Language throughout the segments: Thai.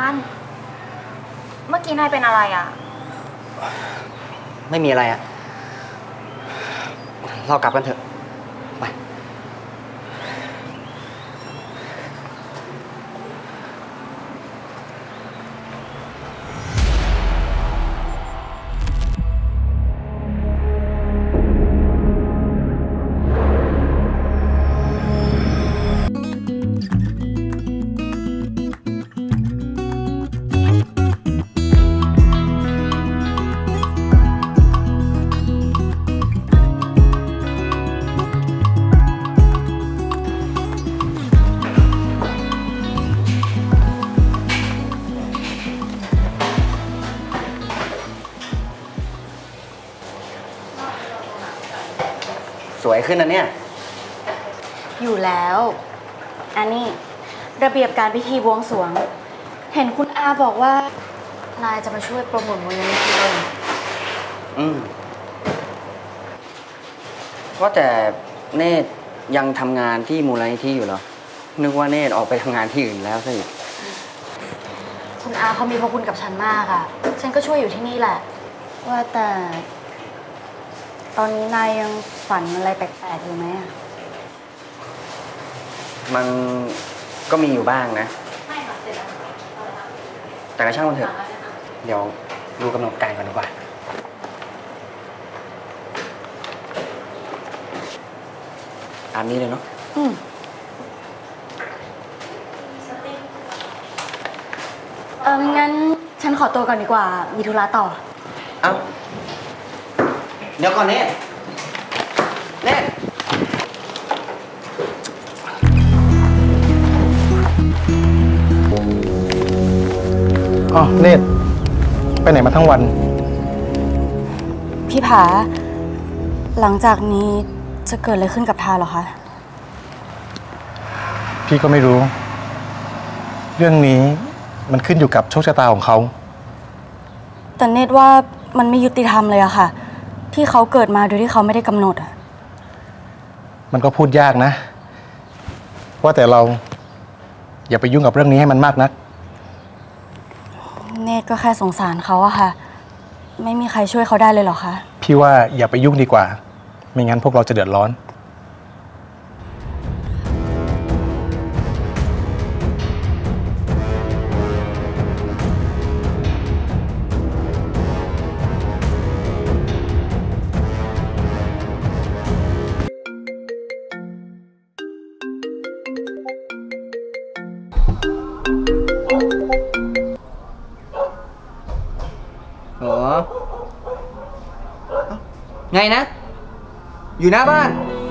านเมื่อกี้นายเป็นอะไรอ่ะไม่มีอะไรอ่ะเรากลับกันเถอะไปสวยขึ้นนะเนี่ยอยู่แล้วอันนี้ระเบียบการพิธีบวงสรวงเห็นคุณอาบอกว่านายจะมาช่วยโปรโมทมูลนิธิเลยว่าแต่เนตรยังทำงานที่มูลนิธิอยู่เหรอนึกว่าเนตรออกไปทำงานที่อื่นแล้วสิคุณอาเขามีพระคุณกับฉันมากอ่ะฉันก็ช่วยอยู่ที่นี่แหละว่าแต่ตอนนี้นายยังฝันอะไรแปลกๆอยู่ไหมอ่ะมันก็มีอยู่บ้างนะแต่ก็ช่างมันเถอะเดี๋ยวดูกำหนดการก่อนดีกว่าตามนี้เลยเนาะงั้นฉันขอตัวก่อนดีกว่ามีธุระต่อเอ้าเดี๋ยวก่อนเนตอ๋อเนตรไปไหนมาทั้งวันพี่ผาหลังจากนี้จะเกิดอะไรขึ้นกับทาเหรอคะพี่ก็ไม่รู้เรื่องนี้มันขึ้นอยู่กับโชคชะตาของเขาแต่เนตรว่ามันไม่ยุติธรรมเลยอะค่ะที่เขาเกิดมาโดยที่เขาไม่ได้กำหนดอะมันก็พูดยากนะว่าแต่เราอย่าไปยุ่งกับเรื่องนี้ให้มันมากนักเนตรก็แค่สงสารเขาอะค่ะไม่มีใครช่วยเขาได้เลยหรอคะพี่ว่าอย่าไปยุ่งดีกว่าไม่งั้นพวกเราจะเดือดร้อนไงนะอยู่หน้าบ้าน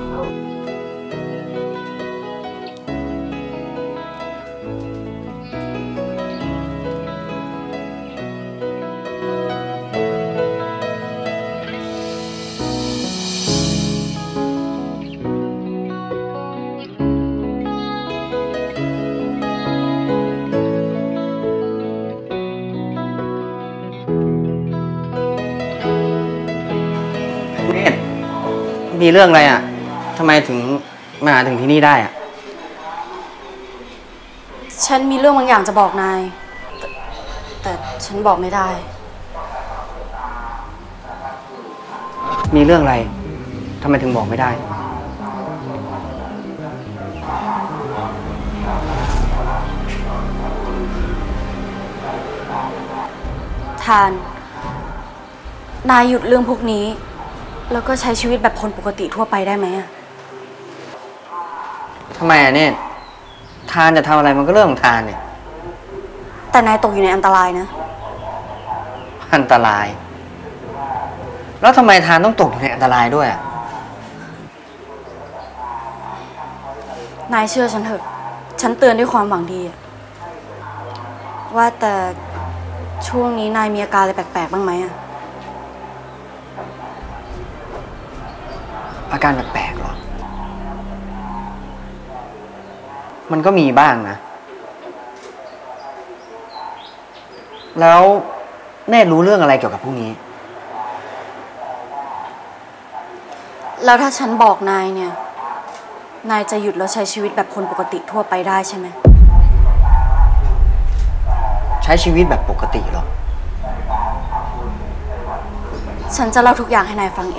มีเรื่องอะไรอ่ะทำไมถึงมาถึงที่นี่ได้อ่ะฉันมีเรื่องบางอย่างจะบอกนายแต่ฉันบอกไม่ได้มีเรื่องอะไรทำไมถึงบอกไม่ได้ทานนายหยุดเรื่องพวกนี้แล้วก็ใช้ชีวิตแบบคนปกติทั่วไปได้ไหมอะทำไมอ่ะเนี่ยทานจะทำอะไรมันก็เรื่องของทานเนี่ยแต่นายตกอยู่ในอันตรายนะอันตรายแล้วทำไมทานต้องตกอยู่ในอันตรายด้วยอ่ะนายเชื่อฉันเถอะฉันเตือนด้วยความหวังดีว่าแต่ช่วงนี้นายมีอาการอะไรแปลกๆบ้างไหมอะอาการแปลกๆหรอมันก็มีบ้างนะแล้วเนตรรู้เรื่องอะไรเกี่ยวกับพวกนี้แล้วถ้าฉันบอกนายเนี่ยนายจะหยุดแล้วใช้ชีวิตแบบคนปกติทั่วไปได้ใช่ไหมช้ชีวิตแบบปกติหรอฉันจะเล่าทุกอย่างให้นายฟังเอง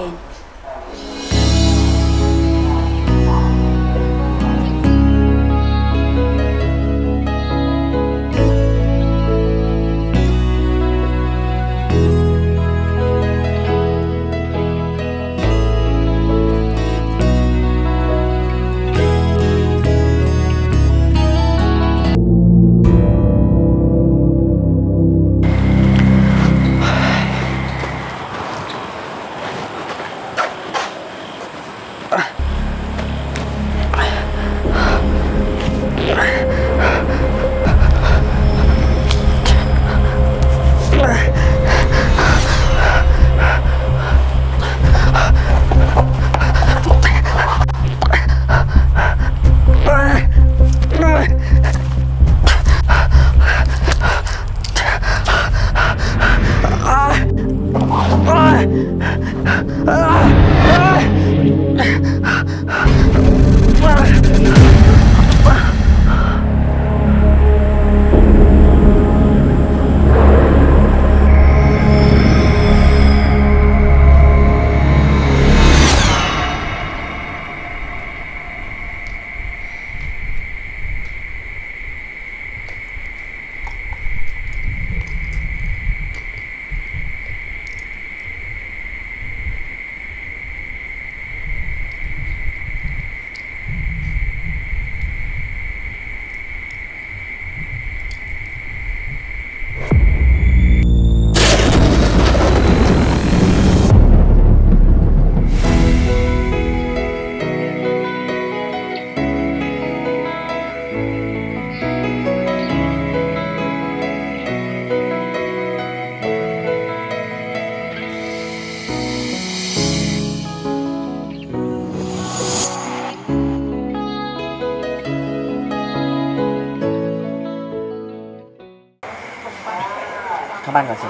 เข้าบ้านก่อนสิ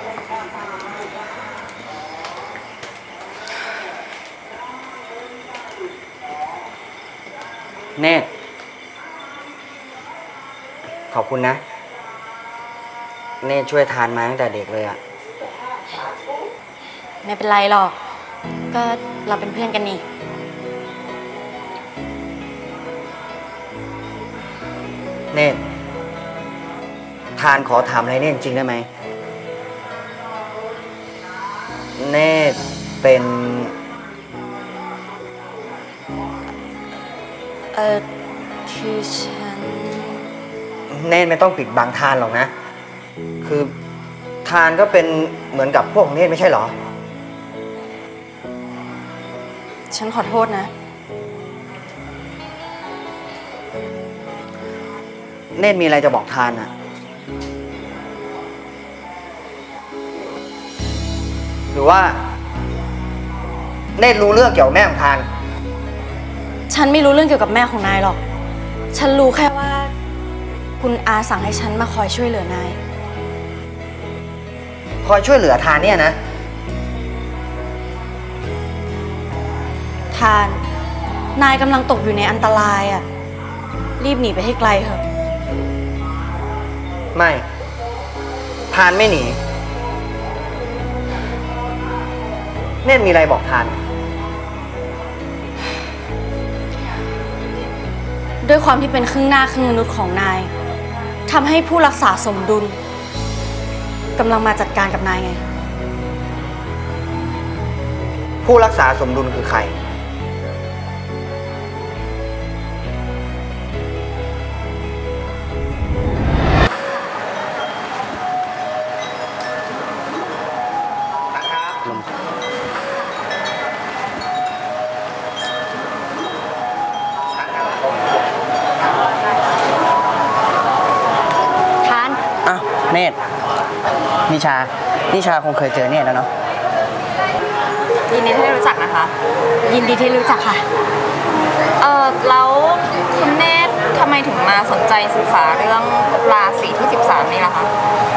เนตรขอบคุณนะเนตรช่วยทานมาตั้งแต่เด็กเลยอะไม่เป็นไรหรอก ก็เราเป็นเพื่อนกันนี่เนตรทานขอถามอะไรเนตรจริงได้ไหมเนตรเป็นคือฉันเนตรไม่ต้องปิดบังทานหรอกนะคือทานก็เป็นเหมือนกับพวกของเนตรไม่ใช่หรอฉันขอโทษนะเนตรมีอะไรจะบอกทานอะหรือว่าเนตรรู้เรื่องเกี่ยวกับแม่ของทานฉันไม่รู้เรื่องเกี่ยวกับแม่ของนายหรอก ฉันรู้แค่ว่า คุณอาสั่งให้ฉันมาคอยช่วยเหลือนายคอยช่วยเหลือทานเนี่ยนะทาน นายกำลังตกอยู่ในอันตรายอ่ะ รีบหนีไปให้ไกลเถอะไม่ทานไม่หนีเนตรมีอะไรบอกทานด้วยความที่เป็นครึ่งหน้าครึ่งมนุษย์ของนายทำให้ผู้รักษาสมดุลกำลังมาจัดการกับนายไงผู้รักษาสมดุลคือใครทานอ้าวเนตรนิชาคงเคยเจอเนตรแล้วเนาะยินดีที่ได้รู้จักนะคะยินดีที่รู้จักค่ะแล้วคุณเนตรทำไมถึงมาสนใจศึกษาเรื่องราศีที่13นี่ล่ะคะ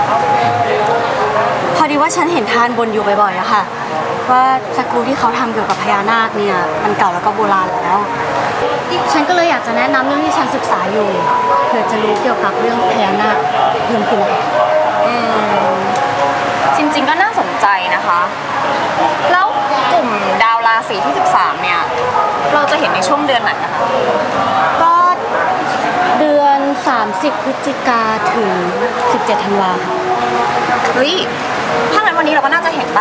พอดีว่าฉันเห็นทานบนอยู่บ่อยๆอะค่ะ ว่าสกูที่เขาทำเกี่ยวกับพญานาคเนี่ยมันเก่าแล้วก็โบราณแล้ว ฉันก็เลยอยากจะแนะนำเรื่องที่ฉันศึกษาอยู่เผื่อจะรู้เกี่ยวกับเรื่องพญานาคเพิ่มขึ้นนะคะในช่วงเดือนไหนอะคะก็เดือน30 พฤศจิกาถึง17 ธันวาค่ะเฮ้ยถ้างั้นวันนี้เราก็น่าจะเห็นปะ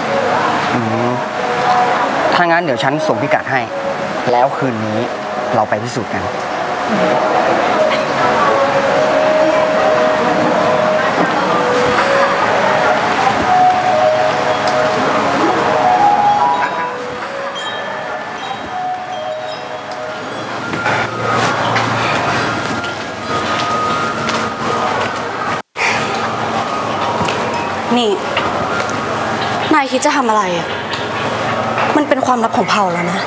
ถ้างั้นเดี๋ยวฉันส่งพิกัดให้ แล้วคืนนี้เราไปพิสูจน์กันนี่ นายคิดจะทำอะไรอ่ะ มันเป็นความลับของเผ่าแล้วนะ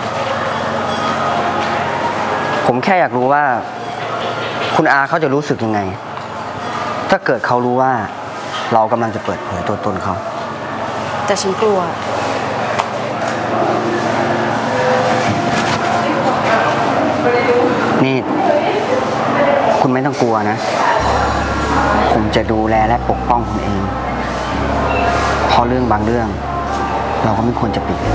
ผมแค่อยากรู้ว่า คุณอาเขาจะรู้สึกยังไง ถ้าเกิดเขารู้ว่าเรากำลังจะเปิดเผยตัวตนเขาแต่ฉันกลัวนี่ คุณไม่ต้องกลัวนะ ผมจะดูแลและปกป้องคุณเองเพราะเรื่องบางเรื่อง เราก็ไม่ควรจะปิด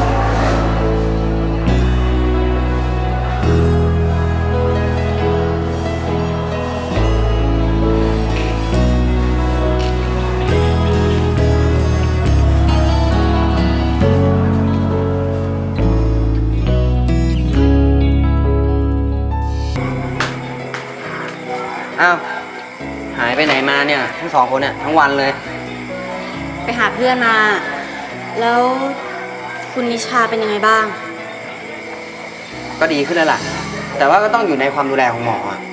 อ้าว หายไปไหนมาเนี่ย ทั้งสองคนเนี่ยทั้งวันเลยไปหาเพื่อนมา แล้วคุณนิชาเป็นยังไงบ้างก็ดีขึ้นแล้วล่ะ แต่ว่าก็ต้องอยู่ในความดูแลของหมออะ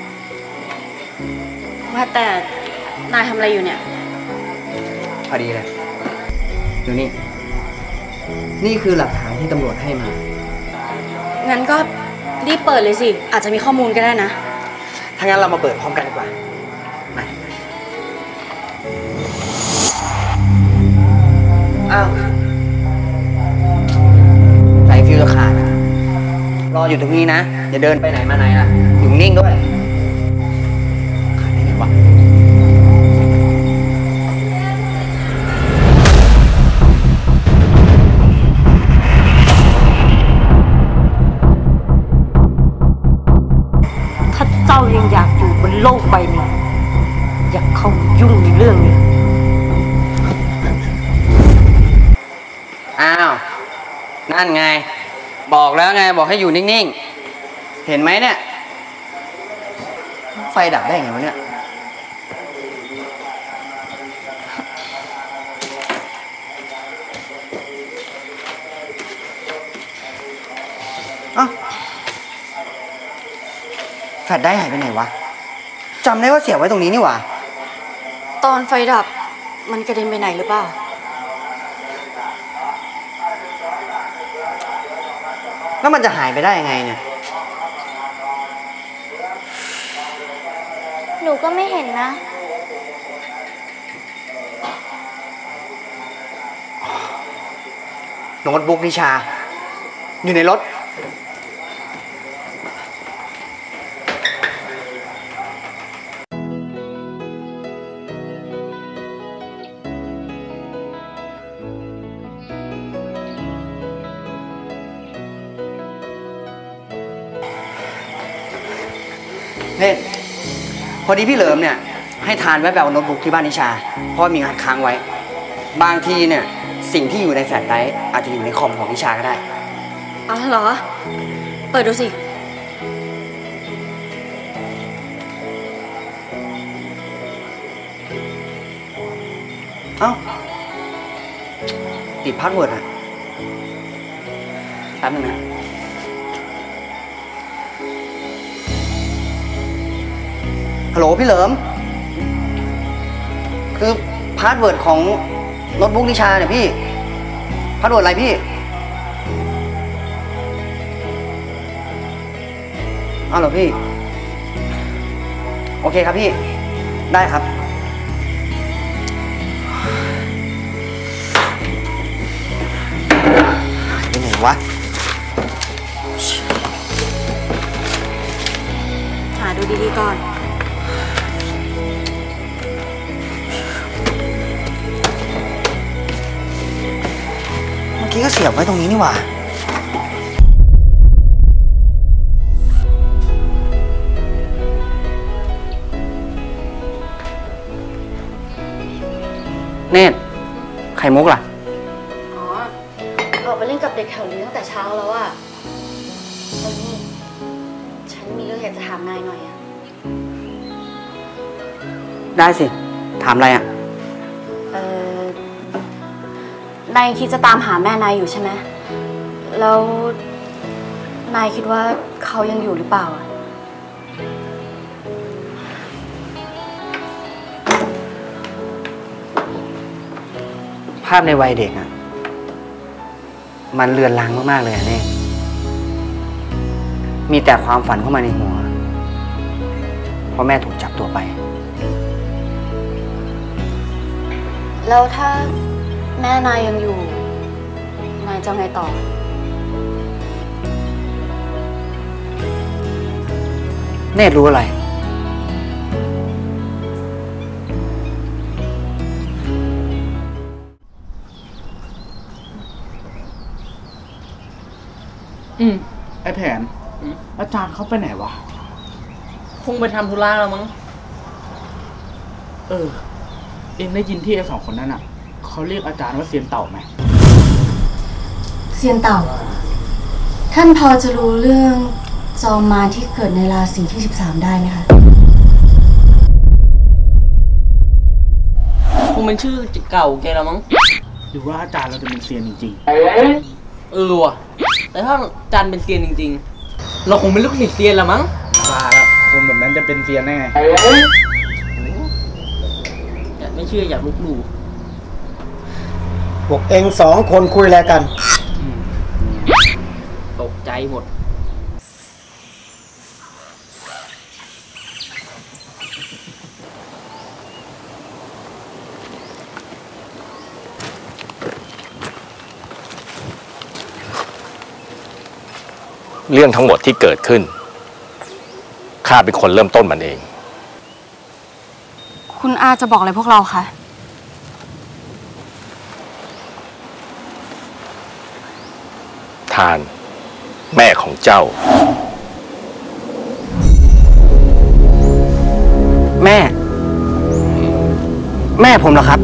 ว่าแต่นายทำอะไรอยู่เนี่ยพอดีเลยดูนี่ นี่คือหลักฐานที่ตำรวจให้มางั้นก็รีบเปิดเลยสิ อาจจะมีข้อมูลก็ได้นะถ้างั้นเรามาเปิดพร้อมกันดีกว่ามาอ้าวสายฟิวจะขาดอะรออยู่ตรงนี้นะ อย่าเดินไปไหนมาไหนล่ะ อยู่นิ่งด้วย ขาดได้ไงวะถ้าเจ้ายังอยากอยู่บนโลกใบนี้ อย่าเข้ามายุ่งในเรื่องนี้อ้าว นั่นไง บอกแล้วไง บอกให้อยู่นิ่งๆ เห็นไหมเนี่ย ไฟดับได้ไงวะเนี่ย เอ้า แฟลชได้หายไปไหนวะ จำได้ว่าเสียบไว้ตรงนี้นี่หว่าตอนไฟดับมันกระเด็นไปไหนหรือเปล่าแล้วมันจะหายไปได้ยังไงเนี่ยหนูก็ไม่เห็นนะโน้ตบุ๊กนิชา อยู่ในรถ เนี่ยพอดีพี่เหลิมเนี่ย ให้ทานแวะไปเอาโน้ตบุ๊กที่บ้านนิชา เพราะมีงานค้างไว้ บางทีเนี่ย สิ่งที่อยู่ในแฟลชไดรฟ์อาจจะอยู่ในคอมของนิชาก็ได้เอาเหรอ เปิดดูสิเอ้า ติดพาสเวิร์ดอะแป๊บนึงนะ ฮัลโหลพี่เหลิม คือพาสเวิร์ดของโน้ตบุ๊กนิชาเนี่ยพี่ พาสเวิร์ดอะไรพี่อ้าวเหรอพี่ โอเคครับพี่ ได้ครับ ไปไหนวะหาดูดีๆก่อนเมื่อกี้ก็เสียบไว้ตรงนี้นี่หว่าเนตรไข่มุกล่ะอ๋อออกไปเล่นกับเด็กแถวนี้ตั้งแต่เช้าแล้วอะแล้วนี่ฉันมีเรื่องอยากจะถามนายหน่อยอะได้สิ ถามอะไรอ่ะนายคิดจะตามหาแม่นายอยู่ใช่ไหมแล้วนายคิดว่าเขายังอยู่หรือเปล่าอะภาพในวัยเด็กอ่ะ มันเลือนลางมากๆเลยอ่ะเนตรมีแต่ความฝันเข้ามาในหัว เพราะแม่ถูกจับตัวไปแล้วถ้าแม่นายยังอยู่ นายจะไงต่อเนตรรู้อะไรไอแผน อาจารย์เขาไปไหนวะคงไปทำธุระแล้วมั้งเอ็งได้ยินที่ไอสองคนนั้นอ่ะ เขาเรียกอาจารย์ว่าเซียนเต่าไหมเซียนเต่า ท่านพอจะรู้เรื่องจอมมารที่เกิดในราศีที่ 13 ได้ไหมคะคงเป็นชื่อเก่าแกแล้วมั้งหรือว่าอาจารย์เราจะเป็นเซียนจริงว่ะ แต่ถ้าจันเป็นเซียนจริงๆ เราคงเป็นลูกศิษย์เซียนละมั้งๆว่าแล้วคนแบบนั้นจะเป็นเซียนได้ไงอยากไม่เชื่ออยากลุกลู่พวกเองสองคนคุยอะไรกันตกใจหมดเรื่องทั้งหมดที่เกิดขึ้นข้าเป็นคนเริ่มต้นมันเองคุณอาจะบอกอะไรพวกเราคะทานแม่ของเจ้าแม่ แม่ผมเหรอครับ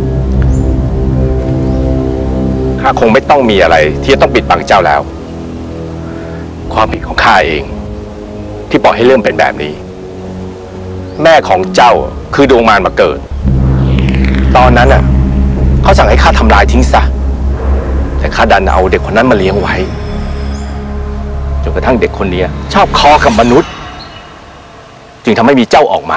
ข้าคงไม่ต้องมีอะไรที่จะต้องปิดบังเจ้าแล้ว ความผิดของข้าเอง ที่ปล่อยให้เรื่องเป็นแบบนี้ แม่ของเจ้าคือดวงมารมาเกิด ตอนนั้นน่ะเขาสั่งให้ข้าทำลายทิ้งซะแต่ข้าดันเอาเด็กคนนั้นมาเลี้ยงไว้จนกระทั่งเด็กคนนี้ชอบคอกับมนุษย์ จึงทำให้มีเจ้าออกมา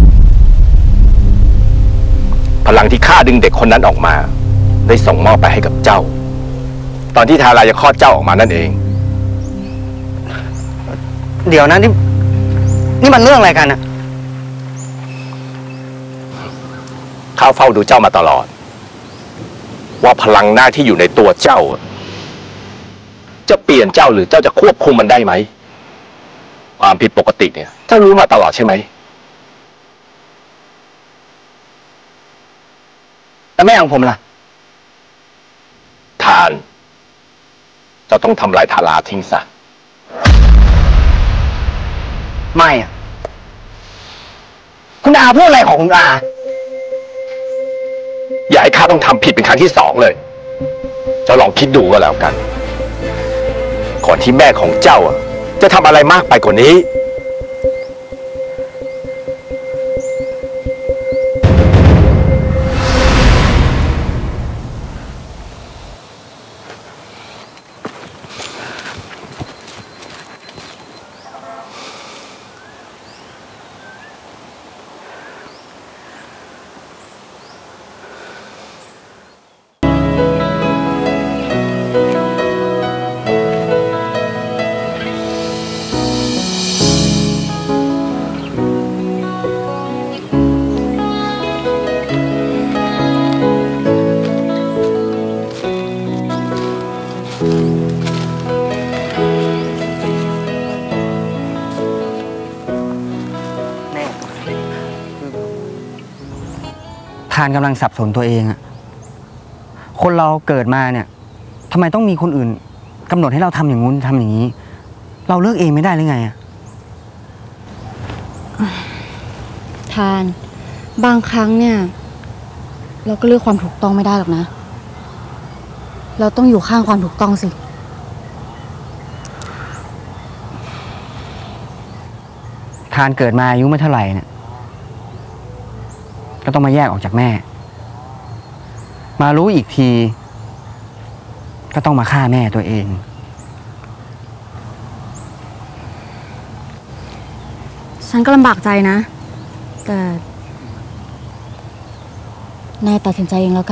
พลังที่ข้าดึงเด็กคนนั้นออกมา ได้ส่งมอบไปให้กับเจ้า ตอนที่ทาราจะคลอดเจ้าออกมานั่นเองเดี๋ยวนะนี่มันเรื่องอะไรกันอะข้าเฝ้าดูเจ้ามาตลอด ว่าพลังหน้าที่อยู่ในตัวเจ้า จะเปลี่ยนเจ้าหรือเจ้าจะควบคุมมันได้ไหม ความผิดปกติเนี่ยเจ้ารู้มาตลอดใช่ไหมแล้วแม่ของผมล่ะทานเจ้าต้องทำลายทาราทิ้งซะไม่อะคุณอาพูดอะไรของคุณอาอย่าให้ข้าต้องทำผิดเป็นครั้งที่สองเลย เจ้าลองคิดดูก็แล้วกัน ก่อนที่แม่ของเจ้าจะทำอะไรมากไปกว่านี้ทานกำลังสับสนตัวเองอะคนเราเกิดมาเนี่ยทำไมต้องมีคนอื่นกำหนดให้เราทำอย่างงู้นทำอย่างนี้ เราเลือกเองไม่ได้หรือไงอะทาน บางครั้งเนี่ยเราก็เลือกความถูกต้องไม่ได้หรอกนะ เราต้องอยู่ข้างความถูกต้องสิทานเกิดมาอายุไม่เท่าไหร่เนี่ยก็ต้องมาแยกออกจากแม่ มารู้อีกที ก็ต้องมาฆ่าแม่ตัวเองฉันก็ลำบากใจนะ แต่นายตัดสินใจเองแล้วกัน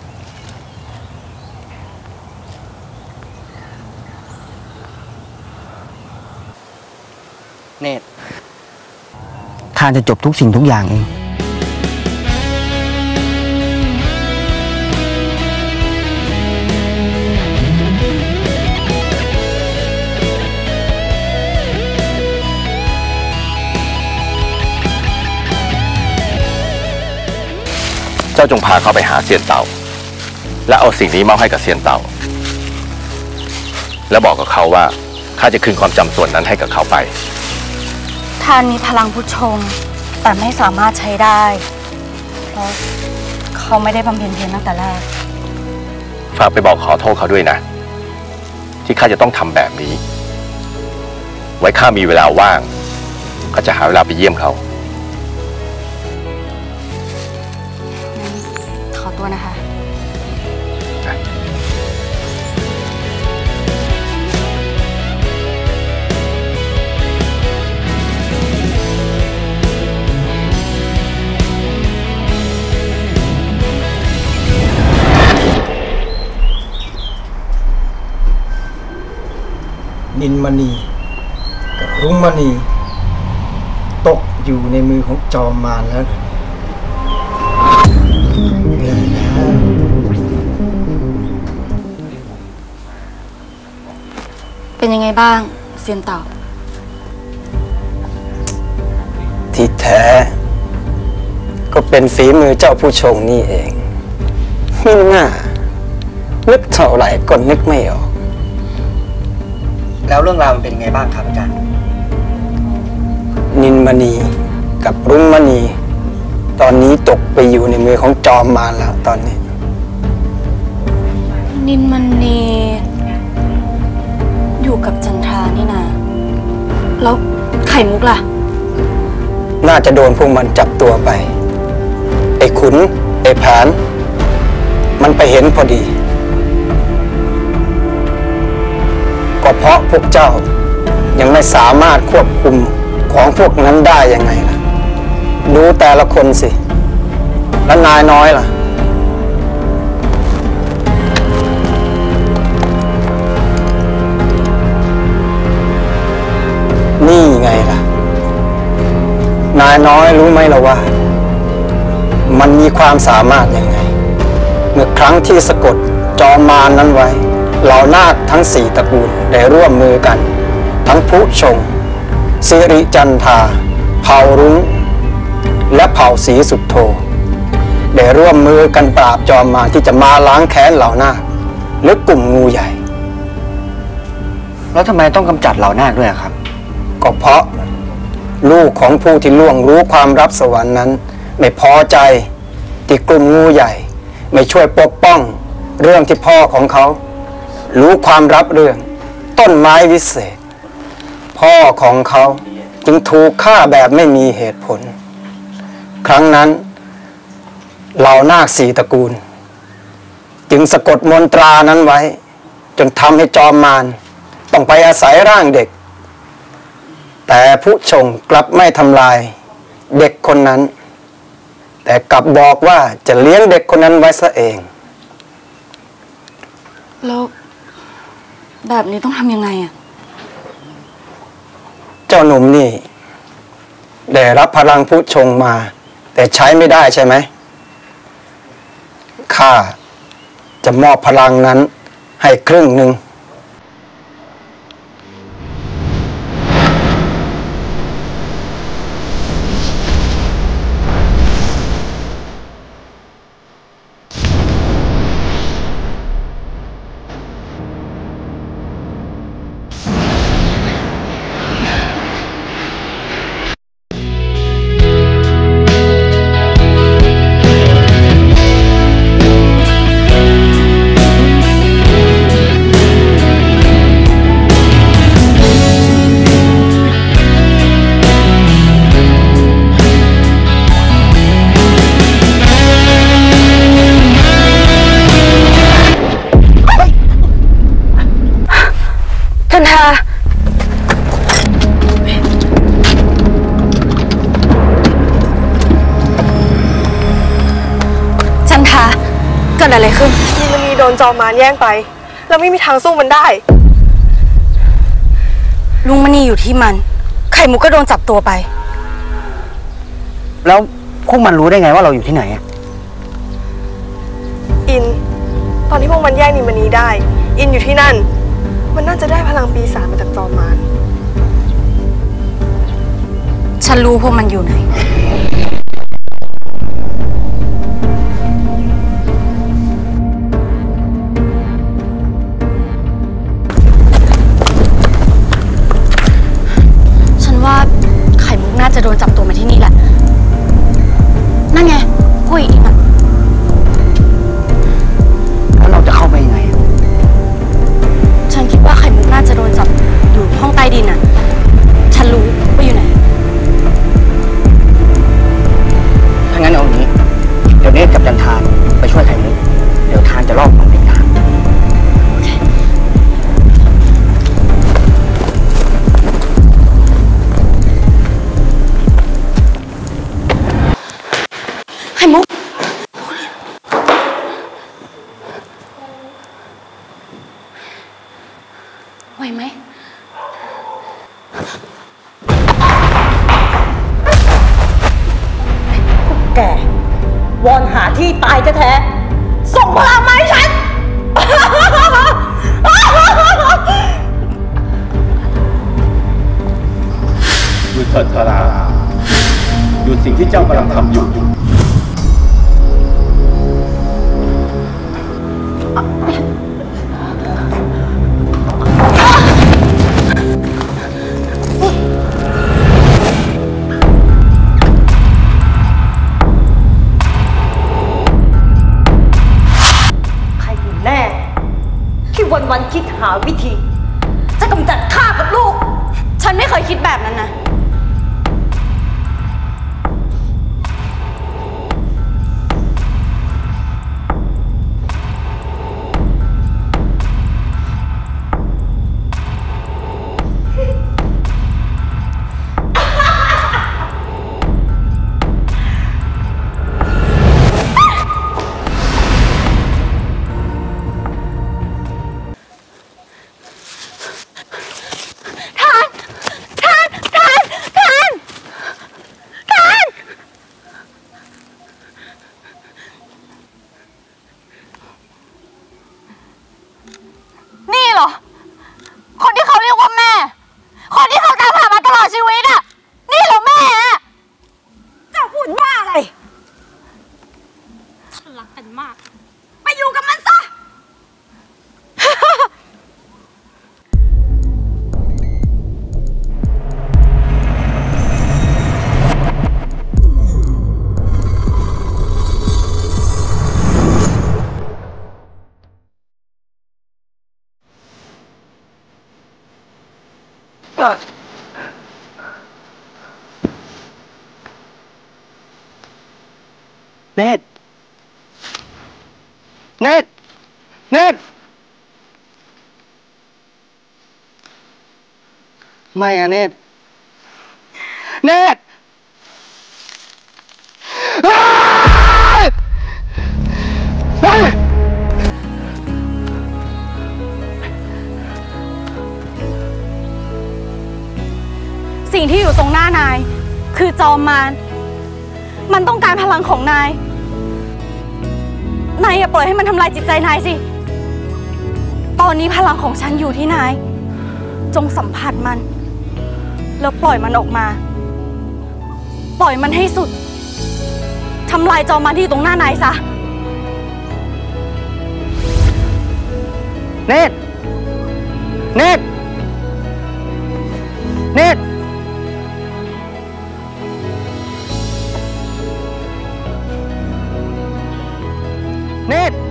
เนตรทานจะจบทุกสิ่งทุกอย่างเองเจ้าจงพาเขาไปหาเซียนเต่า และเอาสิ่งนี้มอบให้กับเซียนเต่า แล้วบอกกับเขาว่าข้าจะคืนความจำส่วนนั้นให้กับเขาไปทานมีพลังพุทชงแต่ไม่สามารถใช้ได้เพราะเขาไม่ได้บำเพ็ญเพียรตั้งแต่แรกฝากไปบอกขอโทษเขาด้วยนะ ที่ข้าจะต้องทำแบบนี้ ไว้ข้ามีเวลาว่างก็จะหาเวลาไปเยี่ยมเขาขอตัวนะคะนินมณีกับรุ้งมณีตกอยู่ในมือของจอมมารแล้วเป็นยังไงบ้างเซียนเต่าที่แท้ก็เป็นฝีมือเจ้าผู้ชงนี่เองไม่น่านึกเท่าไหร่ก็นึกไม่ออกแล้วเรื่องราวมันเป็นยังไงบ้างครับอาจารย์นินมณีกับรุ้งมณีตอนนี้ตกไปอยู่ในมือของจอมมารแล้วตอนนี้นินมันนีอยู่กับจันทรานี่นาแล้วไข่มุกล่ะน่าจะโดนพวกมันจับตัวไปไอ้ขุนไอ้ผานมันไปเห็นพอดีก็เพราะพวกเจ้ายังไม่สามารถควบคุมของพวกนั้นได้ยังไงล่ะดูแต่ละคนสิแล้วนายน้อยล่ะนี่ไงล่ะนายน้อยรู้ไหมล่ะว่ามันมีความสามารถยังไงเมื่อครั้งที่สะกดจอมมารนั้นไว้เหล่านาคทั้ง4 ตระกูลได้ร่วมมือกันทั้งผู้ชงสิริจันทาเผ่ารุ้งและเผ่าศรีสุทโธได้ร่วมมือกันปราบจอมมารที่จะมาล้างแค้นเหล่านาคหรือกลุ่มงูใหญ่แล้วทำไมต้องกำจัดเหล่านาคด้วยครับก็เพราะลูกของผู้ที่ล่วงรู้ความลับสวรรค์นั้นไม่พอใจที่กลุ่มงูใหญ่ไม่ช่วยปกป้องเรื่องที่พ่อของเขารู้ความลับเรื่องต้นไม้วิเศษพ่อของเขาจึงถูกฆ่าแบบไม่มีเหตุผลครั้งนั้นเหล่านาค4 ตระกูลจึงสะกดมนตรานั้นไว้จนทำให้จอมมารต้องไปอาศัยร่างเด็กแต่ผู้ชงกลับไม่ทำลายเด็กคนนั้นแต่กลับบอกว่าจะเลี้ยงเด็กคนนั้นไว้ซะเองแล้วแบบนี้ต้องทำยังไงอ่ะเจ้าหนุ่มนี่ได้รับพลังผู้ชงมาแต่ใช้ไม่ได้ใช่ไหมข้าจะมอบพลังนั้นให้ครึ่งหนึ่งกิดอะไรขึ้นมีมณีโดนจอมมารแย่งไปแล้วไม่มีทางสู้มันได้ลุงมณีอยู่ที่มัน ไข่มุกก็โดนจับตัวไปแล้วพวกมันรู้ได้ไงว่าเราอยู่ที่ไหนอะอิน ตอนที่พวกมันแย่งนิมณีได้ อินอยู่ที่นั่น มันน่าจะได้พลังปีศาจมาจากจอมมารฉันรู้พวกมันอยู่ไหน ฉันว่าไข่มุกน่าจะโดนจับตัวมาที่นี่แหละ นั่นไงกุ้ยอีกอ่ะแล้วเราจะเข้าไปยังไงอะฉันคิดว่าไข่มุกน่าจะโดนจับอยู่ห้องใต้ดินอ่ะ ฉันรู้ว่าอยู่ไหนถ้างั้นเอาอย่างนี้ เดี๋ยวเนตรกับจันทานไปช่วยไข่มุกเดี๋ยวทานจะลอกมันไปทางไข่มุก ไหวไหมแกวอนหาที่ตายแท้ๆส่งพลังมาให้ฉันหยุดเถิดทาราหยุดสิ่งที่เจ้ากำลังทำอยู่ใครอยู่แน่ ที่วันๆคิดหาวิธี จะกำจัดข้ากับลูกฉันไม่เคยคิดแบบนั้นนะ นี่เหรอ คนที่เขาเรียกว่าแม่ คนที่เขาตามหามาตลอดชีวิตอ่ะ นี่เหรอแม่อะจะพูดว่าอะไร ฉันรักกันมาก ไปอยู่กับมันซะเนตรเนตรเนตรไม่อะเนตรเนตรอ้ายเฮ้ยสิ่งที่อยู่ตรงหน้านาย คือจอมมาร มันต้องการพลังของนาย นายอย่าปล่อยให้มันทำลายจิตใจนายสิ ตอนนี้พลังของฉันอยู่ที่นาย จงสัมผัสมัน แล้วปล่อยมันออกมา ปล่อยมันให้สุด ทำลายจอมมารที่อยู่ตรงหน้านายซะเนตรเนตรเนตรเนตร